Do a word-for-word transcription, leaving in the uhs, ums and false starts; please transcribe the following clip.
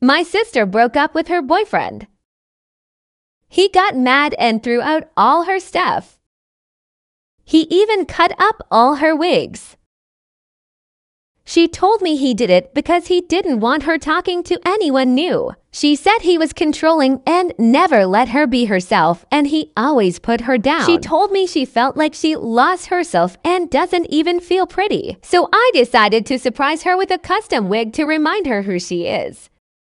My sister broke up with her boyfriend. He got mad and threw out all her stuff. He even cut up all her wigs. She told me he did it because he didn't want her talking to anyone new. She said he was controlling and never let her be herself, and he always put her down. She told me she felt like she lost herself and doesn't even feel pretty. So I decided to surprise her with a custom wig to remind her who she is.